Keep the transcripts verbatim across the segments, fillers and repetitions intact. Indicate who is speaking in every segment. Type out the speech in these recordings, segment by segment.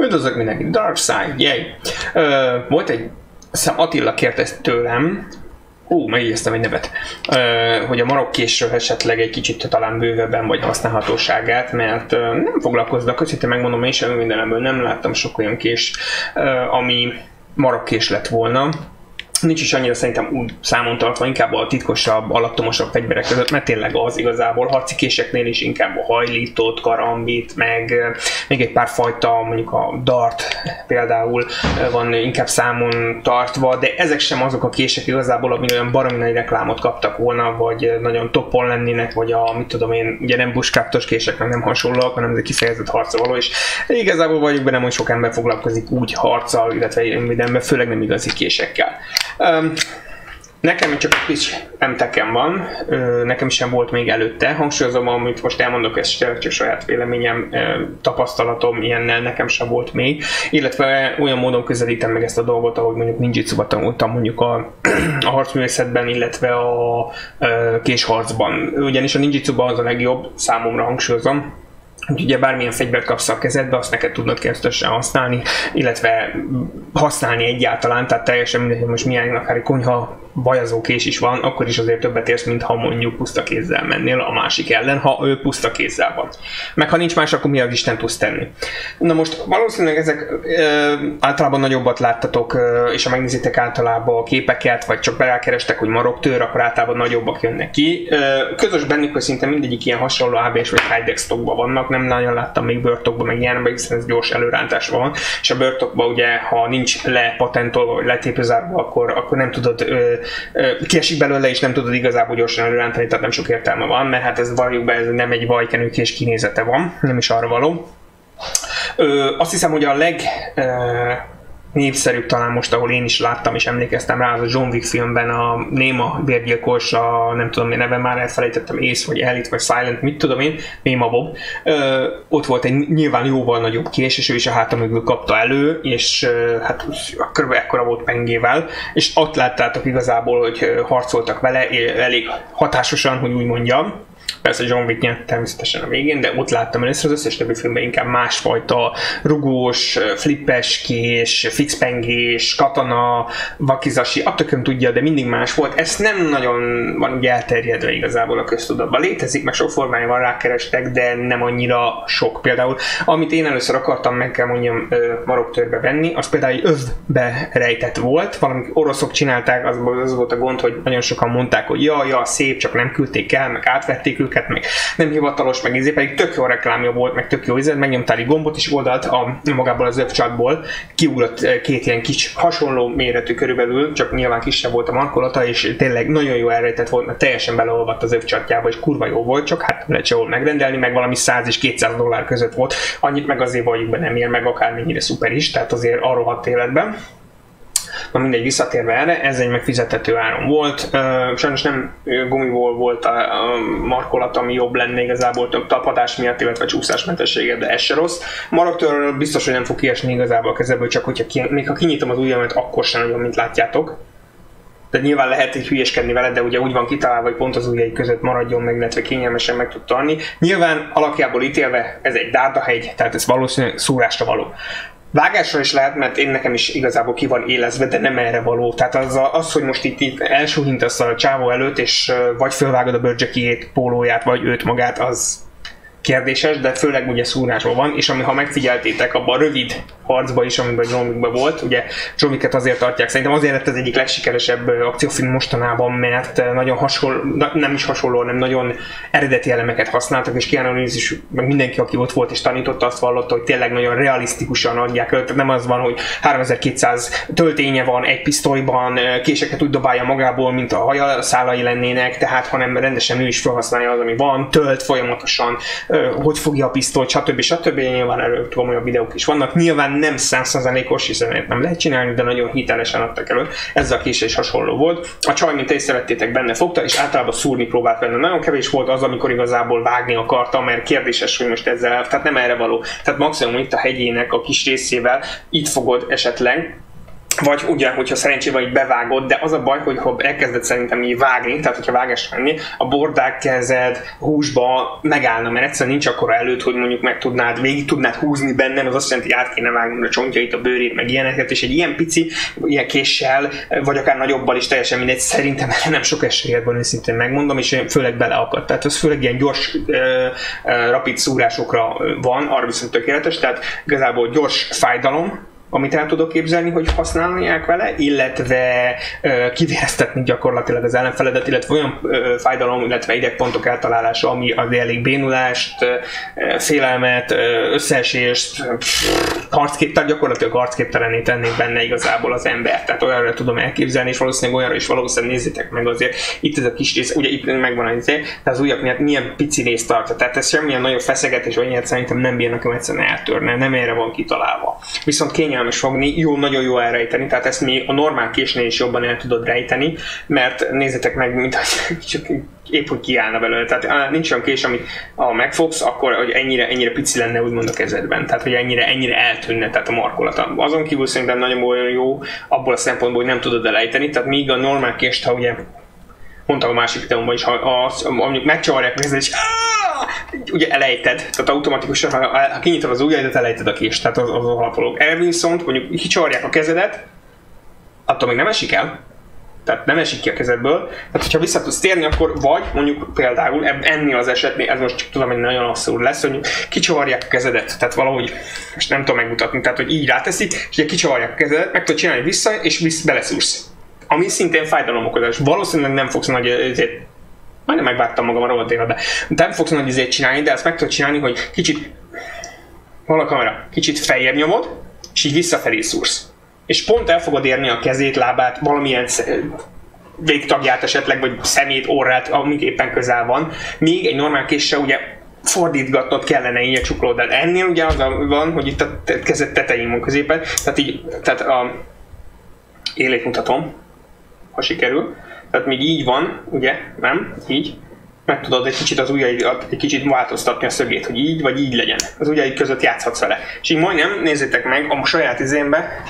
Speaker 1: Üdvözlök mindenkit, Dark Side, yay! Ö, volt egy, azt Attila kért ezt tőlem, Ó, megjegyeztem egy nevet, ö, hogy a marokkésről esetleg egy kicsit talán bővebben vagy használhatóságát, mert ö, nem foglalkoznak, őszintén megmondom, én sem mindenemből nem láttam sok olyan kés, ö, ami marokkés lett volna. Nincs is annyira szerintem úgy számon tartva, inkább a titkosabb, alattomosabb fegyverek között, mert tényleg az igazából harci késeknél is inkább a hajlított, karambit, meg még egy pár fajta, mondjuk a dart például van inkább számon tartva, de ezek sem azok a kések igazából, amin olyan baromi nagy reklámot kaptak volna, vagy nagyon toppon lennének, vagy a, mit tudom én, ugye nem bushcraftos késeknek nem hasonlóak, hanem ez egy kifejezett harca való, és igazából vagyok benne, hogy sok ember foglalkozik úgy harccal, illetve mindenben, főleg nem igazi késekkel. Um, nekem csak egy kis emtekem van, uh, nekem sem volt még előtte. Hangsúlyozom, amit most elmondok, ez csak saját véleményem, uh, tapasztalatom ilyennel nekem sem volt még. Illetve olyan módon közelítem meg ezt a dolgot, ahogy mondjuk ninjitsuba tanultam mondjuk a, a harcművészetben, illetve a uh, késharcban. Ugyanis a ninjitsuban az a legjobb, számomra hangsúlyozom, hogy ugye bármilyen fegyvert kapsz a kezedbe, azt neked tudnod kezdetesen használni, illetve használni egyáltalán, tehát teljesen mindegy, hogy most milyen akár egy konyha vajazókés is van, akkor is azért többet érsz, mint ha mondjuk puszta kézzel mennél a másik ellen, ha ő puszta kézzel van. Meg ha nincs más, akkor mi az Isten tudsz tenni. Na most valószínűleg ezek ö, általában nagyobbat láttatok, ö, és ha megnézitek általában a képeket, vagy csak belekerestek, hogy maroktőr, akkor általában nagyobbak jönnek ki. Ö, közös bennük, hogy szinte mindegyik ilyen hasonló á bé es vagy Kydex stockban vannak, nem nagyon láttam még Burtokban, meg ilyenben, hiszen ez gyors előrántás van, és a Burtokban ugye, ha nincs lepatentolva, vagy letépőzárva, akkor, akkor nem tudod, ö, ö, kiesik belőle, és nem tudod igazából gyorsan előrántani, tehát nem sok értelme van, mert hát ez valljuk be, ez nem egy vajkenőkés kinézete van, nem is arra való. Ö, azt hiszem, hogy a leg... Ö, népszerűbb talán most, ahol én is láttam és emlékeztem rá, az a John Wick filmben a néma bérgyilkos, a nem tudom én neve, már elfelejtettem, Ace vagy Elite vagy Silent, mit tudom én, Néma Bob. Ö, ott volt egy nyilván jóval nagyobb kés, és ő is a háta mögül kapta elő, és ö, hát kb. Ekkora volt pengével, és ott láttátok igazából, hogy harcoltak vele, elég hatásosan, hogy úgy mondjam. Persze John Wick nyert természetesen a végén, de ott láttam először az összes többi filmben inkább másfajta rugós, flippes kés, fixpengés, katana, wakizashi, a tököm tudja, de mindig más volt. Ez nem nagyon van ugye elterjedve igazából a köztudatban. Létezik, meg sok formája van, rákerestek, de nem annyira sok. Például, amit én először akartam, meg kell mondjam, maroktőrbe venni, az például egy övbe rejtett volt, valami oroszok csinálták, az, az volt a gond, hogy nagyon sokan mondták, hogy ja, ja, szép, csak nem küldték el, meg átvették őket, meg nem hivatalos, meg izé, pedig tök jó reklámja volt, meg tök jó izé, megnyomtál egy gombot és oldalt a, magából az övcsatból kiugrott két ilyen kis hasonló méretű körülbelül, csak nyilván kisebb volt a markolata, és tényleg nagyon jó elrejtett volt, mert teljesen beleolvadt az övcsatjába, és kurva jó volt, csak hát lehet sehol megrendelni, meg valami száz és kétszáz dollár között volt, annyit meg azért valljuk be nem ér meg akármennyire szuper is, tehát azért arról hat életben. Na mindegy, visszatérve erre, ez egy megfizethető áron volt. Sajnos nem gumiból volt a markolat, ami jobb lenne igazából több tapadás miatt, illetve csúszásmentessége, de ez se rossz. Maroktőrről biztos, hogy nem fog kiesni igazából a kezemből, csak hogyha ki, még ha kinyitom az ujjamat, akkor sem nagyon, mint látjátok. De nyilván lehet így hülyeskedni vele, de ugye úgy van kitalálva, hogy pont az ujjai között maradjon meg, illetve kényelmesen meg tud tartani. Nyilván alakjából ítélve ez egy dárdahegy, tehát ez valószínűleg szúrásra való. Vágásra is lehet, mert én nekem is igazából ki van élezve, de nem erre való. Tehát az, az hogy most itt, itt elsúhintasz a csávó előtt, és vagy fölvágod a bőrcsekiét, pólóját, vagy őt magát, az kérdéses, de főleg ugye szúrásról van, és ami ha megfigyeltétek abban a rövid harcban is, amiben John Wickben volt, ugye John Wicket azért tartják, szerintem azért lett az egyik legsikeresebb akciófilm mostanában, mert nagyon hasonló, nem is hasonló, hanem nagyon eredeti elemeket használtak, és Keanu Reeves is, meg mindenki, aki ott volt és tanította, azt vallotta, hogy tényleg nagyon realisztikusan adják el, tehát nem az van, hogy háromezer-kétszáz tölténye van egy pisztolyban, késeket úgy dobálja magából, mint a hajaszálai lennének, tehát hanem rendesen ő is felhasználja az, ami van, tölt folyamatosan, hogy fogja a pisztolyt, stb. stb. Nyilván erről tudom, olyan videók is vannak. Nyilván nem száz százalékos, hiszen nem lehet csinálni, de nagyon hitelesen adtak elő. Ez a késés is hasonló volt. A csaj, mint észrevettétek, benne fogta, és általában szúrni próbált benne. Nagyon kevés volt az, amikor igazából vágni akarta, mert kérdéses, hogy most ezzel, tehát nem erre való. Tehát maximum itt a hegyének a kis részével itt fogod esetleg, vagy ugye, hogyha szerencsével így bevágod, de az a baj, hogy ha elkezded szerintem így vágni, tehát hogyha vágás venni, a bordák kezed húsba megállna, mert egyszerűen nincs akkora előtt, hogy mondjuk meg tudnád, végig tudnád húzni benne, az azt jelenti, hogy át kéne vágni a csontjait, a bőrét, meg ilyeneket, és egy ilyen pici, ilyen késsel, vagy akár nagyobbal is teljesen mindegy, szerintem nem sok esélyed van, őszintén megmondom, és főleg beleakad. Tehát az főleg ilyen gyors, uh, uh, rapid szúrásokra van, arra viszont tökéletes, tehát igazából gyors fájdalom, amit el tudok képzelni, hogy használják vele, illetve ö, kivéreztetni gyakorlatilag az ellenfeledet, illetve olyan ö, fájdalom, illetve idegpontok eltalálása, ami az elég bénulást, ö, félelmet, ö, összeesést, harckép, tehát gyakorlatilag harcképtelenné tennék benne igazából az ember. Tehát olyanra tudom elképzelni, és valószínűleg olyanra is valószínűleg nézzétek meg azért. Itt ez a kis rész, ugye itt megvan az izé, de az ujjak miatt milyen pici rész tartja. Tehát ez semmilyen nagyobb feszegetés, vagy ilyet szerintem nem bírnak egyszerűen eltörni, nem erre van kitalálva. Viszont kényelmes fogni, jó, nagyon jó elrejteni, tehát ezt mi a normál késnél is jobban el tudod rejteni, mert nézzétek meg, mint hogy csak épp hogy kiállna belőle. Tehát nincs olyan kés, amit ha megfogsz, akkor hogy ennyire, ennyire pici lenne úgymond a kezedben. Tehát, hogy ennyire, ennyire eltűnne, tehát a markolata. Azon kívül szerintem nagyon olyan jó abból a szempontból, hogy nem tudod elejteni, tehát míg a normál kést, ha ugye mondtam a másik videóban is, ha mondjuk megcsavarják a kezed, és ugye elejted, tehát automatikusan, ha, ha kinyitod az ujjaidat, elejted a kést, tehát az, az alapolók. Erre viszont mondjuk kicsavarják a kezedet, attól még nem esik el, tehát nem esik ki a kezedből, tehát hogyha vissza tudsz térni, akkor vagy mondjuk például ennél az esetnél, ez most csak tudom, hogy nagyon abszurd lesz, hogy kicsavarják a kezedet, tehát valahogy, most nem tudom megmutatni, tehát hogy így ráteszik, és ugye kicsavarják a kezedet, meg tudod csinálni vissza, és visz, beleszúrsz. Ami szintén fájdalomokozás. Valószínűleg nem fogsz nagy ezért, majdnem megvágtam magam a rohadt életbe. Nem fogsz nagy izét csinálni, de ezt meg tudod csinálni, hogy kicsit, hol a kamera, kicsit feljebb nyomod, és így visszafelé szúrsz. És pont el fogod érni a kezét, lábát, valamilyen végtagját esetleg, vagy szemét, orrát, amíg éppen közel van. Még egy normál késsel ugye fordítgatnod kellene így a csuklódat. Ennél ugye az van, hogy itt a kezed tetején van középen, tehát így, tehát a élét mutatom, ha sikerül. Tehát még így van, ugye, nem? Így. Meg tudod egy kicsit az ujjaidat, egy kicsit változtatni a szögét, hogy így vagy így legyen. Az ujjaid között játszhatsz vele. És így majdnem, nézzétek meg, a saját izémbe,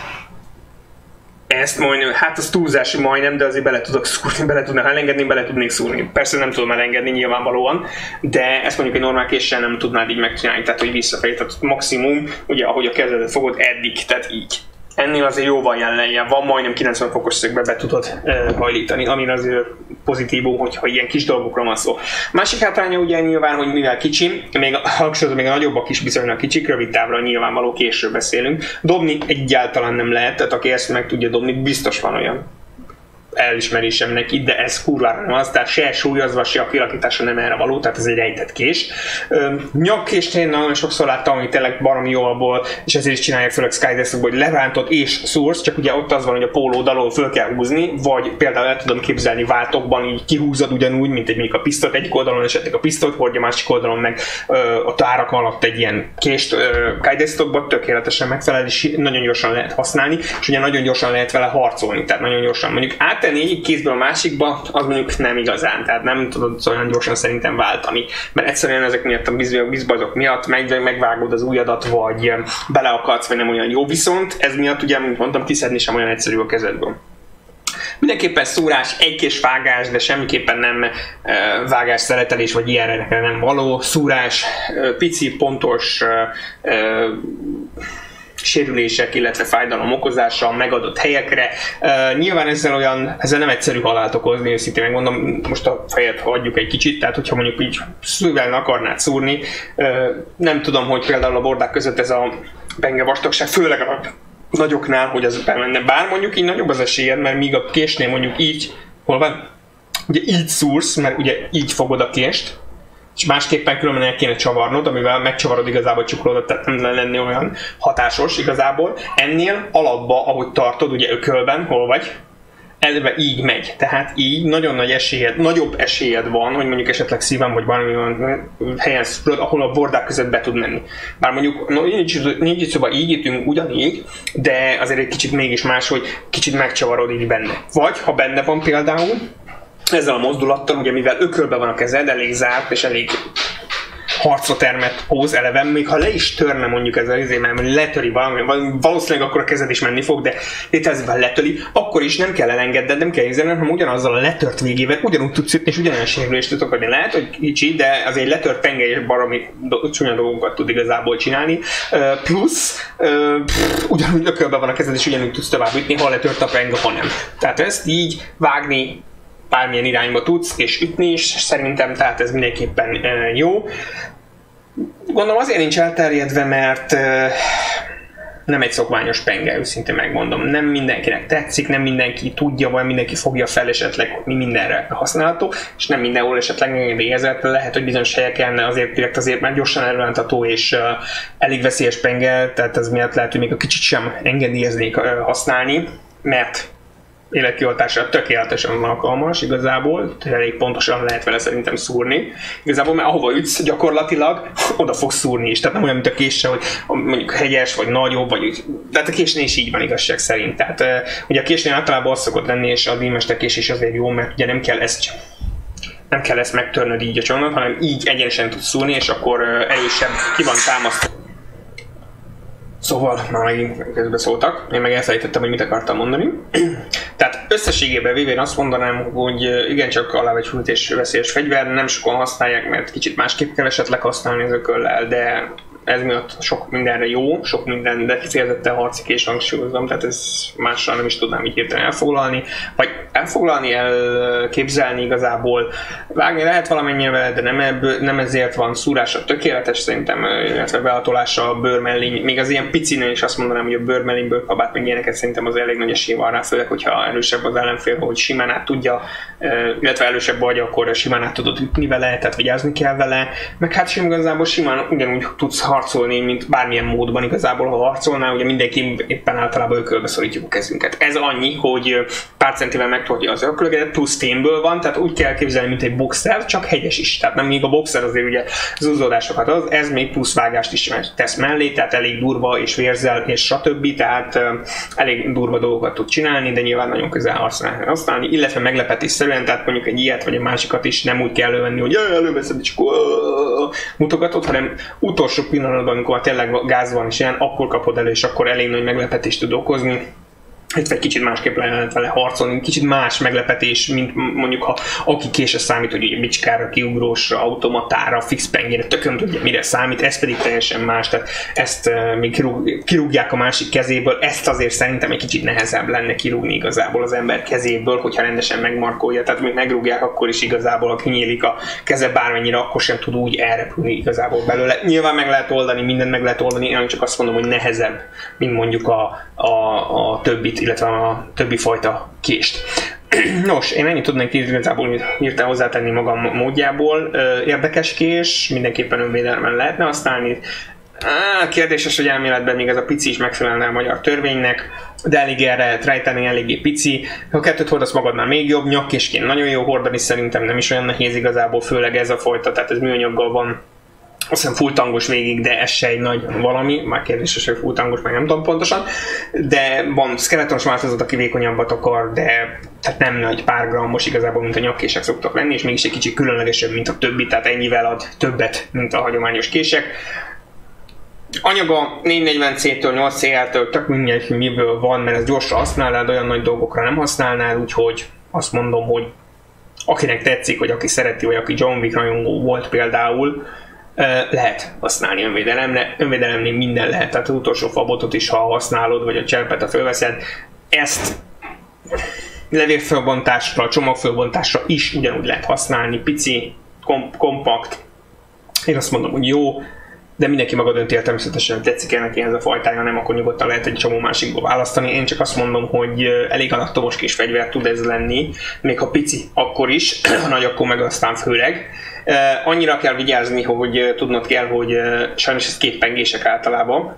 Speaker 1: ezt majdnem, hát az túlzási majdnem, de azért bele tudok szúrni, bele tudnám elengedni, bele tudnék szúrni. Persze nem tudom elengedni nyilvánvalóan, de ezt mondjuk egy normál késsel nem tudnád így megcsinálni, tehát hogy visszafelé, tehát maximum, ugye ahogy a kezedet fogod eddig, tehát így. Ennél azért jóval jelenlejjel van, majdnem kilencven fokos szögbe be tudod e, hajlítani, ami azért pozitívum, hogyha ilyen kis dolgokról van szó. Másik hátránya ugye nyilván, hogy mivel kicsi, még a, még a nagyobbak is bizonylag kicsik, rövid távra nyilvánvaló késről beszélünk. Dobni egyáltalán nem lehet, tehát aki ezt meg tudja dobni, biztos van olyan elismerésem neki, de ez kurvára nem az, tehát se súlyozva, se a kilakítása nem erre való, tehát ez egy rejtett kés. Nyakkést én nagyon sokszor láttam, hogy tényleg baromi jó abból, és ezért is csinálják főleg Skydeskbe, hogy lerántod és szúrsz, csak ugye ott az van, hogy a pólód alól föl kell húzni, vagy például el tudom képzelni váltokban, így kihúzod ugyanúgy, mint egy mondjuk a pisztolyt, egyik oldalon esetleg a pisztolyt hordja, másik oldalon meg ö, a tárak alatt egy ilyen kést Skydeskbe tökéletesen megfelel, és nagyon gyorsan lehet használni, és ugye nagyon gyorsan lehet vele harcolni, tehát nagyon gyorsan mondjuk áttenni egyik kézből a másikba, az mondjuk nem igazán, tehát nem tudod olyan gyorsan szerintem váltani, mert egyszerűen ezek miatt a bizbajok miatt meg, megvágod az ujjadat, vagy beleakadsz, vagy nem olyan jó, viszont ez miatt ugye, mint mondtam, kiszedni sem olyan egyszerű a kezedből. Mindenképpen szúrás, egy kis vágás, de semmiképpen nem e, vágás, szeretelés, vagy ilyenre nem való. Szúrás, e, pici, pontos e, e, sérülések, illetve fájdalom okozása megadott helyekre. Uh, nyilván ezzel olyan, ezzel nem egyszerű halált okozni, őszintén megmondom, most a fejet hagyjuk egy kicsit, tehát hogyha mondjuk így szűvel akarnád szúrni, uh, nem tudom, hogy például a bordák között ez a penge vastagság, főleg a nagyoknál, hogy az bemenne. Bár mondjuk így nagyobb az esélyed, mert míg a késnél mondjuk így, hol van? Ugye így szúrsz, mert ugye így fogod a kést, és másképpen különben el kéne csavarnod, amivel megcsavarod igazából a csuklódat, tehát nem lenni olyan hatásos igazából. Ennél alapba, ahogy tartod, ugye ökölben, hol vagy, eleve így megy. Tehát így nagyon nagy esélyed, nagyobb esélyed van, hogy mondjuk esetleg szívem, vagy valami olyan helyen szúrod, ahol a bordák között be tud menni. Bár mondjuk no, nincs szóval így ütünk ugyanígy, de azért egy kicsit mégis más, hogy kicsit megcsavarod így benne. Vagy ha benne van például, ezzel a mozdulattal, ugye mivel ökölbe van a kezed, elég zárt és elég harcotermet hoz eleve, még ha le is törne mondjuk ez az izé, mert letöri valami, valószínűleg akkor a kezed is menni fog, de létezőben letöri, akkor is nem kell elengedned, nem kell érzeni, hanem ugyanazzal a letört végével ugyanúgy tudsz ütni, és ugyanolyan sérülést tudok adni. Lehet, hogy kicsi, de azért letört penge és baromi csúnya dolgokat tud igazából csinálni. Uh, plusz, uh, pff, ugyanúgy ökölben van a kezed, és ugyanúgy tudsz tovább ütni, ha letört a penge, ha nem. Tehát ezt így vágni bármilyen irányba tudsz, és ütni is szerintem, tehát ez mindenképpen uh, jó. Gondolom azért nincs elterjedve, mert uh, nem egy szokványos penge, őszintén megmondom. Nem mindenkinek tetszik, nem mindenki tudja, vagy mindenki fogja fel esetleg, mi mindenre használható, és nem mindenhol esetleg engedélyezett. Lehet, hogy bizonyos helyeken azért direkt azért már gyorsan elrántató és uh, elég veszélyes penge, tehát ez miatt lehet, hogy még a kicsit sem engedélyeznék uh, használni, mert életkioltásra tökéletesen alkalmas igazából, elég pontosan lehet vele szerintem szúrni. Igazából, mert ahova ütsz gyakorlatilag, oda fogsz szúrni is. Tehát nem olyan, mint a késsel, hogy mondjuk hegyes, vagy nagyobb, vagy... Tehát a késnél is így van igazság szerint. Tehát ugye a késnél általában az szokott lenni, és a díjmesterkés is azért jó, mert ugye nem kell ezt nem kell ezt megtörnöd így a csontot, hanem így egyenesen tudsz szúrni, és akkor erősebb ki van támasztva. Szóval, már megint közbeszóltak, én meg elfelejtettem, hogy mit akartam mondani. Tehát összességében véve én azt mondanám, hogy igencsak alábecsült és veszélyes fegyver, nem sokan használják, mert kicsit másképp kell esetleg használni az ököllel, de ez miatt sok mindenre jó, sok minden, de kifejezetten harci kés hangsúlyozom, tehát ez mással nem is tudnám így hirtelen elfoglalni, vagy elfoglalni, elképzelni igazából. Vágni lehet valamennyire vele, de nem, ebből, nem ezért van szúrása tökéletes szerintem, illetve beatolása a bőrmellény, még az ilyen picinél is azt mondanám, hogy a bőrmellényből kabát meg ilyeneket szerintem az elég nagy esély van rá, főleg, hogyha erősebb az ellenfél, hogy simán át tudja, illetve erősebb vagy, akkor simán át tudod ütni vele, tehát vigyázni kell vele, meg hát sem igazából simán ugyanúgy tudsz harcolni, mint bármilyen módban igazából, ha harcolnál, ugye mindenki éppen általában ökölbe szorítjuk a kezünket. Ez annyi, hogy pár centivel megtolja az ökölögedet, plusz fémből van, tehát úgy kell képzelni, mint egy boxer, csak hegyes is. Tehát nem még a boxer azért ugye zúzódásokat az, ez még plusz vágást is tesz mellé, tehát elég durva és vérzel és stb. Tehát uh, elég durva dolgokat tud csinálni, de nyilván nagyon közel használni, használni illetve meglepetésszerűen, tehát mondjuk egy ilyet vagy a másikat is nem úgy kell elővenni, hogy előveszed és akkor mutogatod, hanem utolsó pillanatban, amikor tényleg gáz van és ilyen, akkor kapod elő, és akkor elég nagy meglepetést tud okozni. Itt egy kicsit másképp lehet vele harcolni, kicsit más meglepetés, mint mondjuk ha aki késre számít, hogy egy bicskára, kiugrósra, automatára, fix pengére, tököm tudja mire számít, ez pedig teljesen más, tehát ezt uh, még kirúg, kirúgják a másik kezéből, ezt azért szerintem egy kicsit nehezebb lenne kirúgni igazából az ember kezéből, hogyha rendesen megmarkolja, tehát még megrúgják, akkor is igazából, ha kinyílik a keze bármennyire, akkor sem tud úgy elrepülni igazából belőle. Nyilván meg lehet oldani, mindent meg lehet oldani, én csak azt mondom, hogy nehezebb, mint mondjuk a, a, a többit, illetve a többi fajta kést. Nos, én ennyit tudnék igazából hirtelen hozzátenni magam módjából. Érdekes kés, mindenképpen önvédelmen lehetne használni. Kérdéses, hogy elméletben még ez a pici is megfelelne a magyar törvénynek, de elég erre lehet rejteni, eléggé pici. Ha kettőt hordasz magadnál még jobb, nyakkésként nagyon jó hordani, szerintem nem is olyan nehéz igazából, főleg ez a fajta, tehát ez műanyaggal van. Azt hiszem full tangos végig, de ez se egy nagy valami, már kérdéses, hogy full tangos, meg nem tudom pontosan, de van skeletonos változat, aki vékonyabbat akar, de tehát nem nagy pár grammos igazából, mint a nyakkések szoktak lenni, és mégis egy kicsit különlegesebb, mint a többi, tehát ennyivel ad többet, mint a hagyományos kések. Anyaga négyszáznegyven cé-től nyolc cé-től tök mindegy, miből van, mert ez gyorsan használnál, de olyan nagy dolgokra nem használnál, úgyhogy azt mondom, hogy akinek tetszik, vagy aki szereti, vagy aki John Wick rajongó volt például, lehet használni önvédelemre, önvédelemnél minden lehet, tehát az utolsó fabotot is, ha használod, vagy a cserpet, ha fölveszed, ezt levélfölbontásra, csomagfölbontásra is ugyanúgy lehet használni, pici, kom- kompakt, én azt mondom, hogy jó, de mindenki maga dönti el természetesen, tetszik el neki ez a fajtája, nem, akkor nyugodtan lehet egy csomó másikból választani. Én csak azt mondom, hogy elég alattomos kis fegyver tud ez lenni, még ha pici, akkor is, ha nagy, akkor meg aztán főleg. Annyira kell vigyázni, hogy tudnod kell, hogy sajnos ez két pengések általában,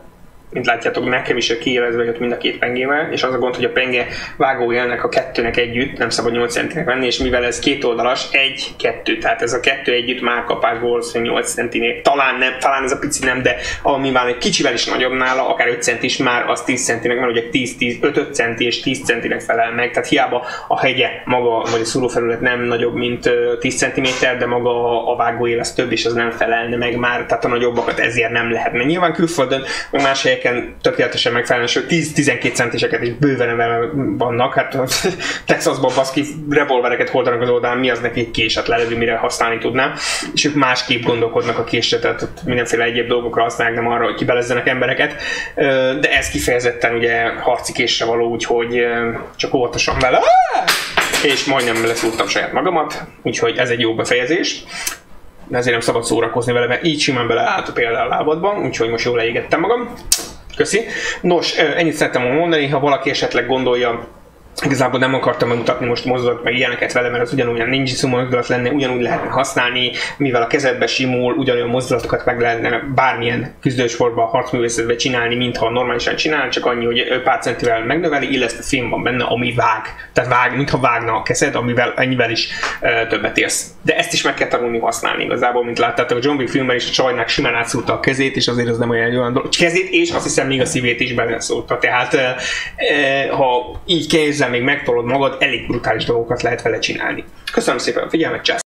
Speaker 1: mint látjátok, nekem is kiélezve jött mind a két pengével, és az a gond, hogy a penge vágóélnek a kettőnek együtt, nem szabad nyolc centinek venni, és mivel ez két oldalas, egy, kettő, tehát ez a kettő együtt már kapásból valószínűleg nyolc centinél, talán nem, talán ez a pici nem, de amivel egy kicsivel is nagyobb nála, akár öt cent is már az tíz centinek, mert ugye tíz, tíz, öt, öt centi és tíz centinek felel meg, tehát hiába a hegye maga, vagy a szúrófelület nem nagyobb, mint tíz centiméter, de maga a vágóél az több, és az nem felelne meg már, tehát a nagyobbakat ezért nem lehetne. Nyilván külföldön, meg más helyeken tökéletesen megfelelően, sőt tíz-tizenkét centiseket is bőven vannak, hát Texasban baszki revolvereket hordanak az oldalán, mi az neki késet lelövő, mire használni tudná, és ők másképp gondolkodnak a késre, tehát mindenféle egyéb dolgokra használják, nem arra, hogy kibelezzenek embereket, de ez kifejezetten ugye harci késre való, úgyhogy csak óvatosan vele, és majdnem leszúrtam saját magamat, úgyhogy ez egy jó befejezés. De ezért nem szabad szórakozni vele, mert így simán beleállt például a lábadban, úgyhogy most jól leégettem magam. Köszi. Nos, ennyit szerettem volna mondani, ha valaki esetleg gondolja, igazából nem akartam megmutatni most mozdulat meg ilyeneket vele, mert az ugyanolyan ninjitsu mozdulat lenne, ugyanúgy lehetne használni, mivel a kezedbe simul, ugyanolyan mozdulatokat meg lehetne bármilyen küzdősportban, harcművészetben csinálni, mintha normálisan csinálni, csak annyi, hogy pár centivel megnöveli, illetve film van benne, ami vág. Tehát vág, mintha vágna a kezed, amivel ennyivel is uh, többet érsz. De ezt is meg kell tanulni használni igazából, mint láttátok, a John Wick filmben is a csajnak simán átszúrta a kezét, és azért az nem olyan olyan dolog. Kezét, és azt hiszem még a szívét is beleszúrta. Tehát uh, uh, ha így kézzel még megtolod magad, elég brutális dolgokat lehet vele csinálni. Köszönöm szépen a figyelmet, csász!